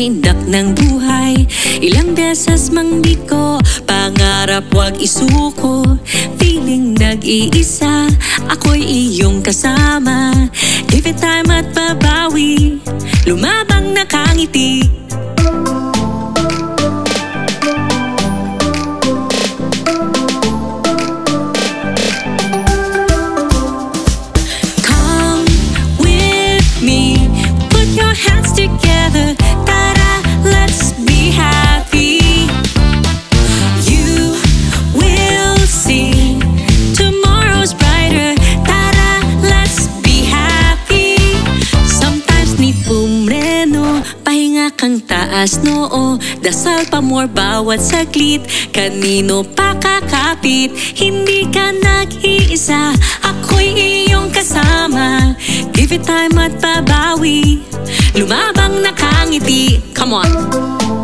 sindak ng buhay. Ilang beses mang di ko pangarap wag isuko. Feeling nag-iisa, ako'y iyong kasama. Give it time at babawi, lumabang nakangiti. Come with me, put your hands together. Tara, let's be happy. You will see tomorrow's brighter. Tara, let's be happy. Sometimes need pumreno, pahinga kang taas noo. Dasal pa more bawat saglit. Kanino pa kakapit? Hindi ka nag-iisa, ako'y iyong kasama. Give it time at babawi, lumabang nakangiti. Come on!